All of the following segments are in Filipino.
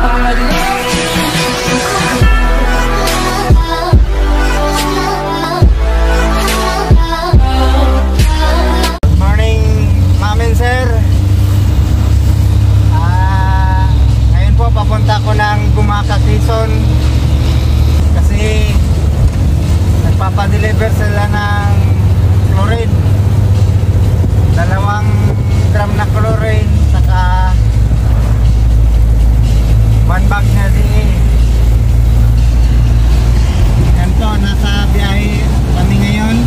Papunta ko ng Gumaka, Quezon kasi nagpapadeliver sila ng chlorine, 2 gram na chlorine saka 1 bag na DA. Yan po, nasa biyahe kami ngayon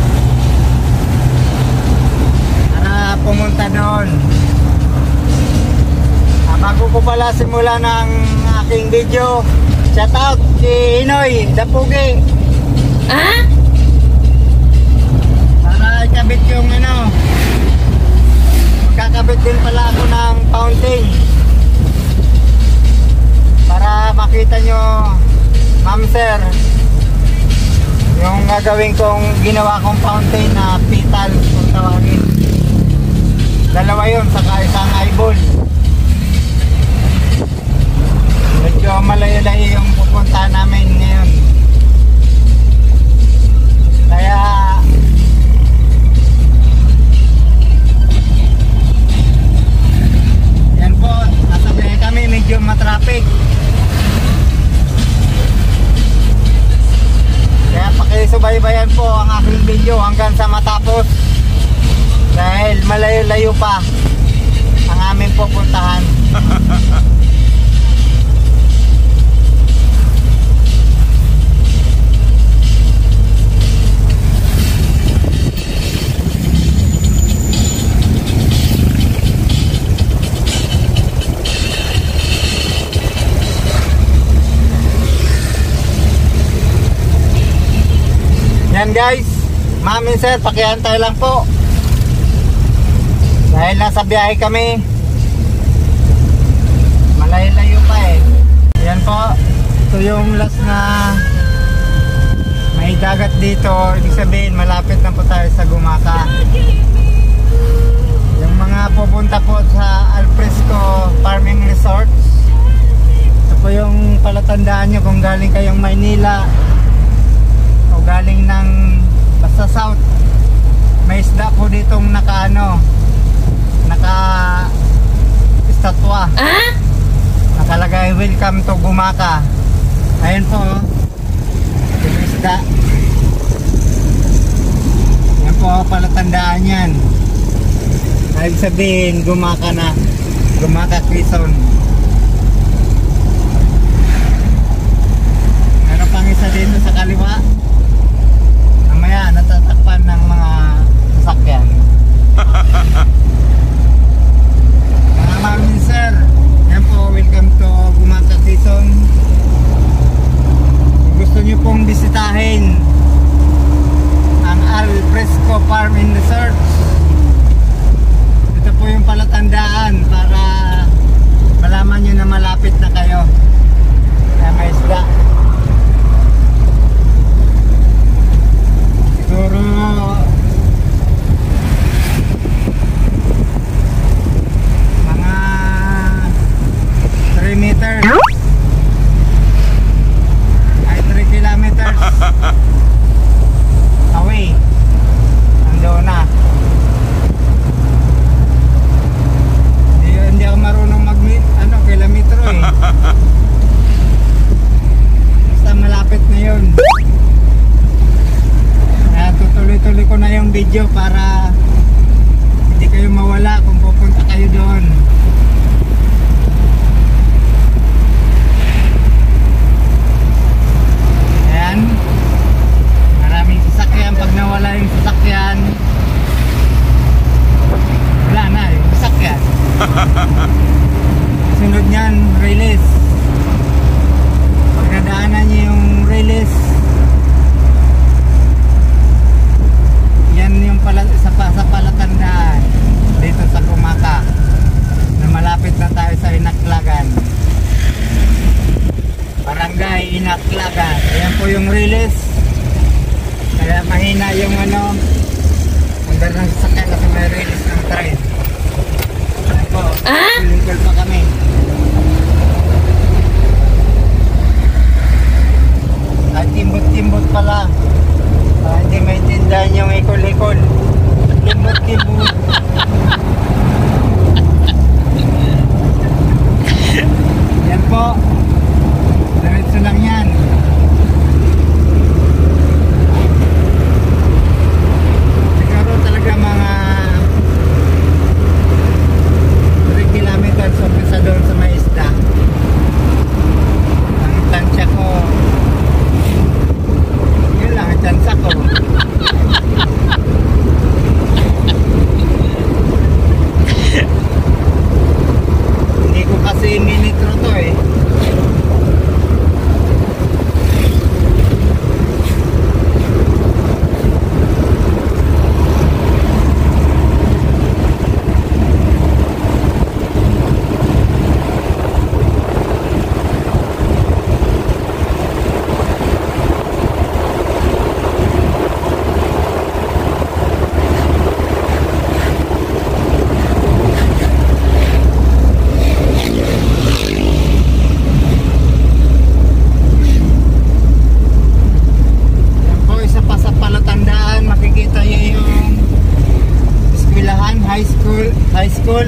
para pumunta doon. Bago ko pala simula ng aking video, shout out si Inoy Dapugi. Ah? Para ikabit yung ano, magkakabit din pala ako ng fountain para makita nyo, ma'am sir, yung gagawin kong ginawa kong fountain na pital kung tawagin. 2 yun, saka isang eyeball. Medyo malayo-layo yung pupunta namin ngayon. Kaya yan po, nasa biyahe kami, medyo matraffic. Kaya pakisubaybayan po ang aking video hanggang sa matapos dahil malayo-layo pa ang aming pupuntahan. Yan guys, ma'am and sir, pakiantay lang po dahil nasa biyahe kami, malayo-layo pa eh. Yan po, ito yung last na may dagat dito, ibig sabihin malapit na po tayo sa Gumaka. Yung mga pupunta po sa Alfresco Farming Resort, ito po yung palatandaan nyo kung galing kayong Maynila o galing ng basta south. May isda po ditong naka estatwa, nakalagay welcome to Gumaka. Ayun po yung isda, yan po palatandaan yan. Ibig sabihin Gumaka na, Gumaka, Quezon. Meron pang isa dito sa kaliwa, mamaya natatakpan ng mga sasakyan. Mga ma'am sir, yan po, welcome to Gumaka, Quezon. Kung gusto nyo pong bisitahin ang Alfresco Farming Resort, ito po yung palatandaan para malaman nyo na malapit na kayo. Kaya may isda. Siguro mga 3 meters ay 3 kilometers away, nandoon na. Hindi ako marunong kilometro eh. Basta malapit na yun. Kaya tutuloy-tuloy ko na yung video para hindi kayo mawala kung pupunta kayo doon. Ayan, maraming sasakyan. Pag nawala yung sasakyan, wala na yung sasakyan. Sunod niyan, release. Pag nadaanan niyo yung release, yan yung sa palatandaan dito sa Gumaka na malapit na tayo sa Inaklagan, Barangay Inaklagan. Ayan po yung release. Kaya mahina yung under ng sasakyan kasi may release ng train. Ayan po, lingkol pa kami. piraso lang yan. Siguro talaga mga 3 kilometers sa doon sa may isda. Ang tansya ko, yun lang ang tansya ko. Hindi ko kasi minitro to eh. High school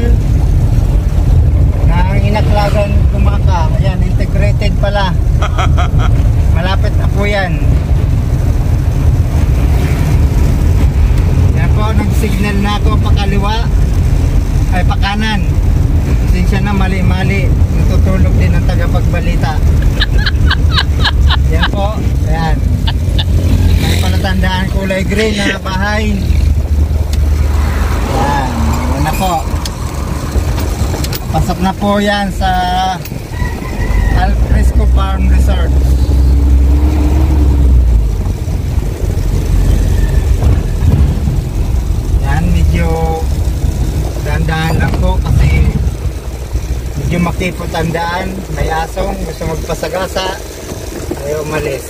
na Inaklagan Kumaka. Ayan, integrated pala. Malapit na po yan. Yan po, nag-signal na ako pakaliwa ay pakanan. Sinsya na, mali-mali. Natutulog din ang tagapagbalita. Yan po, ayan. May palatandaan kulay green na bahay. Ayan, yun na po. Pasok na po yan sa Al Fresco Farm Resort. Yan, medyo dandahan lang po kasi medyo makipot ang daan. May asong gusto magpasagasa, ayaw umalis.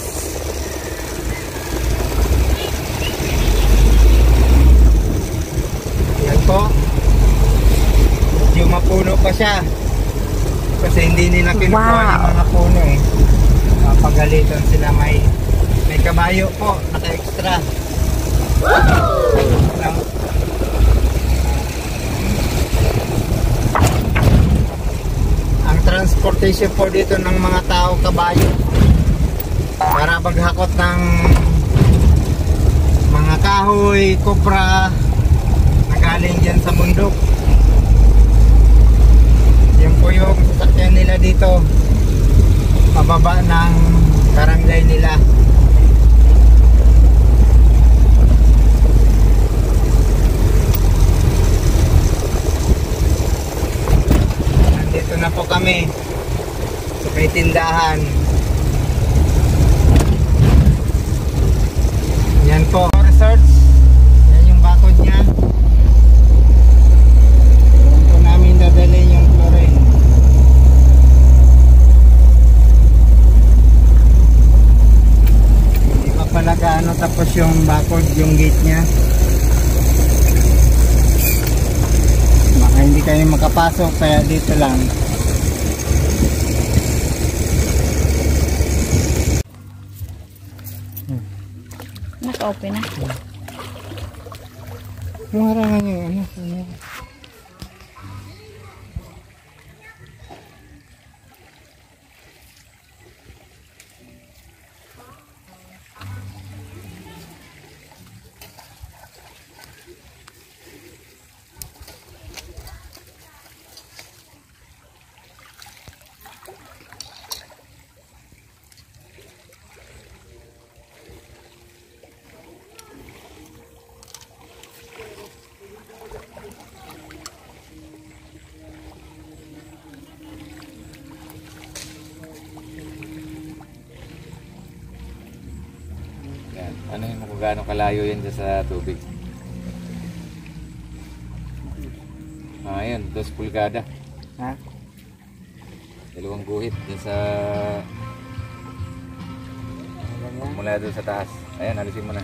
Yan po, medyo mapuno pa siya kasi hindi nila kinukuha yung mga puno eh. Mapagalitan sila. May kabayo po naka-extra. Ang transportation po dito ng mga tao, kabayo, para maghakot ng mga kahoy, kopra na galing dyan sa bundok. Yan po yung sasakyan nila dito pababa ng barangay nila. Nandito na po kami sa may tindahan. Yan po, resorts. Yan yung bakod niya. Yan po namin dadalhin yung chlorine. Hindi pa pala gaano tapos yung bakod, yung gate niya. Baka hindi kayo makapasok kaya dito lang. Naka-open na. Yung harangan yung ano. Ano yun kung gaano kalayo yan dyan sa tubig? Ayan, 2 pulgada. Ha? 2 guhit dyan sa mula doon sa taas. Ayan, alisin mo na.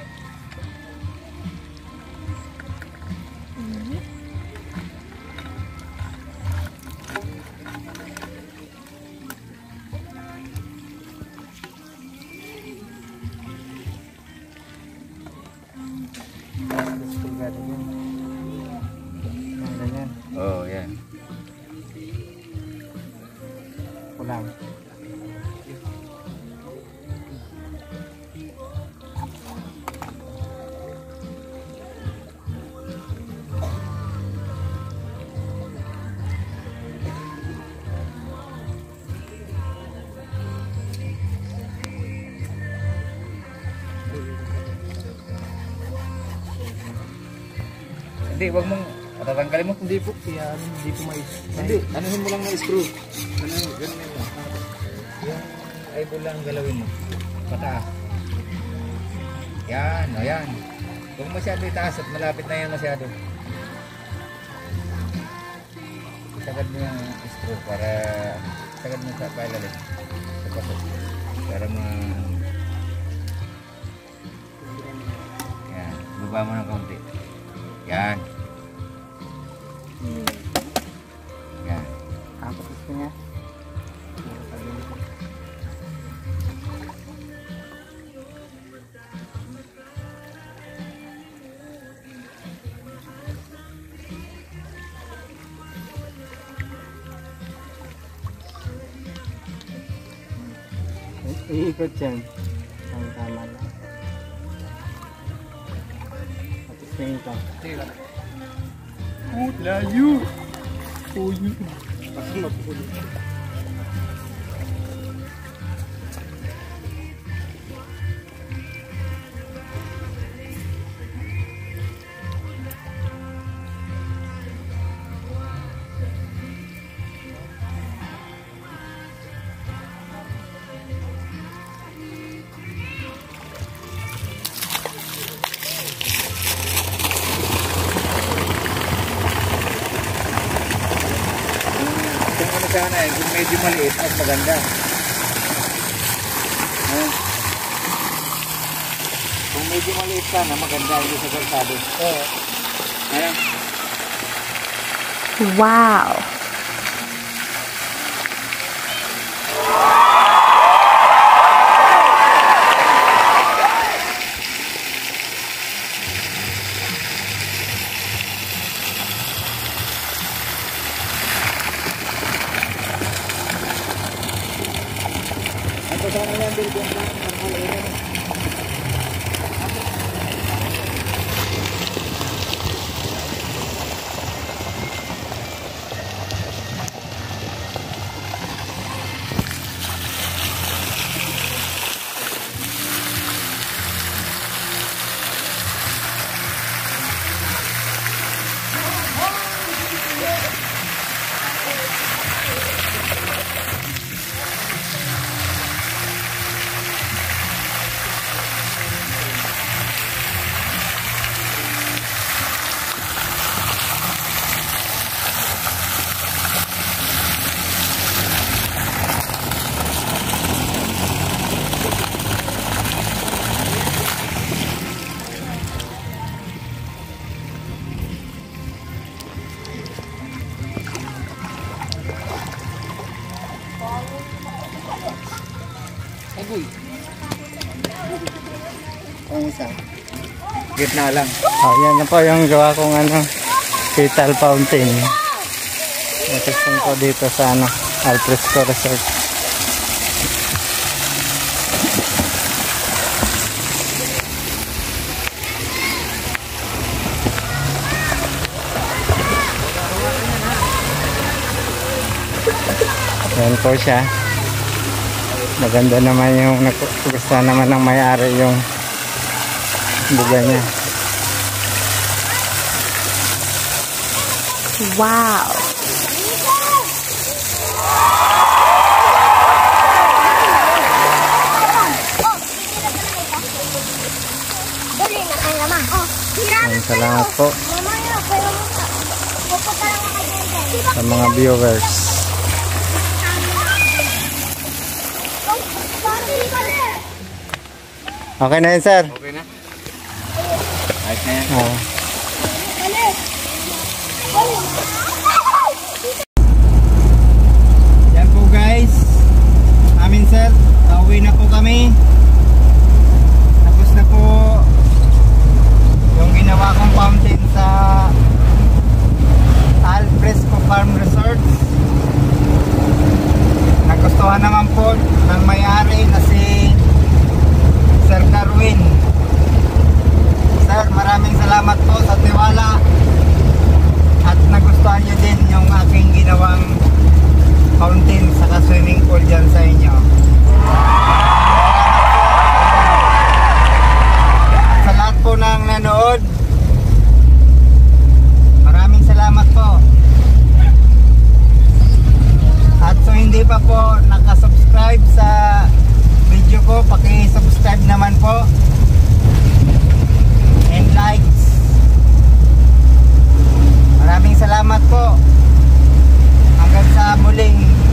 Oh, yan. Kulang. Hindi, wag mong tatanggalin mo. Hindi po, kaya hindi po mais. Hindi, anuhin mo lang ng screw. Ganun mo. Yung eyeball lang galawin mo. Pataas. Yan, ayan. Kung masyado itaas at malapit na yan masyado. Sagad mo yung screw para sagad mo sa pailalim. Sa paso. Para yan, baba mo ng kaunti. Yan. Yan. Tapos gusto niya. Iikot yan. Ang tama lang. Tapos na ito. Layo! Uy! Sana eh, kung medyo maliit mas maganda. Kung medyo maliit sana maganda hindi sa kalsado. Ayan. Wow! Sana yan din kung normal yan. Agoy. Ang isa. Gitna lang. Oh, yan na po yung gawa kong fetal fountain. Natesting ko dito sa Alfresco Resort. Yan po siya. Maganda naman yung gusto naman ng may-ari yung buga niya. Wow! Salamat po sa mga viewers. Okay na yun, sir. Okay na? Ayos na yan. Yan po guys. Amin sir. Uwi na po kami. Tapos na po yung ginawa kong fountain sa Alfresco Farm Resorts. Nagustuhan naman po ng may-ari na si Sir Darwin. Sir, maraming salamat po sa tiwala at nagustuhan nyo din yung aking ginawang fountain saka swimming pool dyan sa inyo. Sa lahat po ng nanood, pa po nakasubscribe sa video ko, paki-subscribe naman po and likes. Maraming salamat po. Hanggang sa muling